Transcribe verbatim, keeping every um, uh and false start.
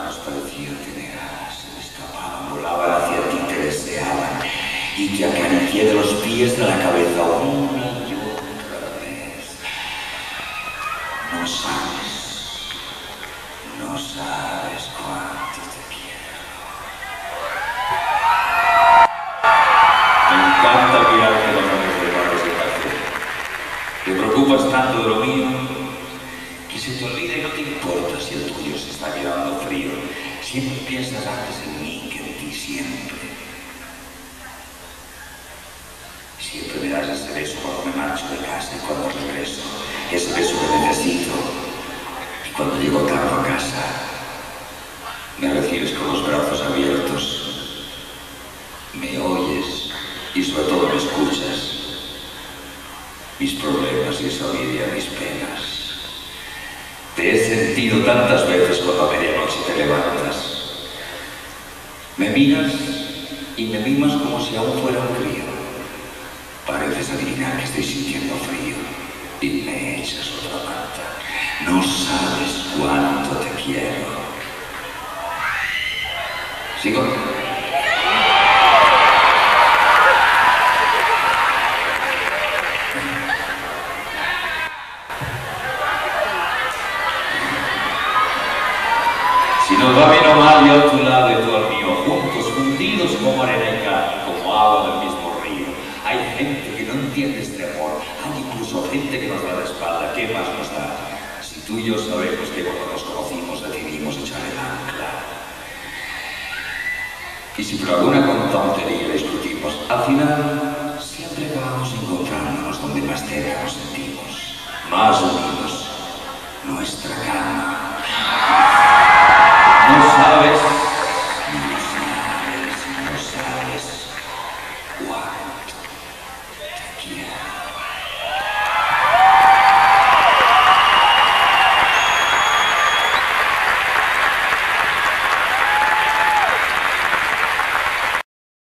brazos parecían tener alas, se me escapaban, volaban hacia ti, te deseaban, y te acaricié de los pies de la cabeza una y otra vez. No sabes, no sabes cuánto te quiero. Me encanta mirarte los ojos de barros de café. Te preocupas tanto de lo mío que se te olvida y no te importa si el tuyo se está quedando frío. Siempre piensas antes en mí que en ti, siempre. Siempre me das ese beso cuando me marcho de casa y cuando regreso. Ese beso que necesito. Y cuando llego tarde a casa, me recibes con los brazos abiertos. Me oyes y sobre todo me escuchas. Mis problemas y esa lidia mis penas. Te he sentido tantas veces cuando a medianoche te levantas. Me miras y me mimas como si aún fuera un crío. Pareces adivinar que estoy sintiendo frío y me echas otra manta. No sabes cuánto te quiero. ¿Sigo? Si nos va bien o mal, yo a tu lado y tú al mío, juntos, fundidos como arena y cal, como agua del mismo río. Hay gente que no entiende este amor, hay incluso gente que nos da la espalda. ¿Qué más nos da? Si tú y yo sabemos que cuando nos conocimos decidimos echar el ancla. Y si por alguna tontería discutimos, al final siempre acabamos encontrándonos donde más cerca nos sentimos, más unidos, nuestra cama. No sabes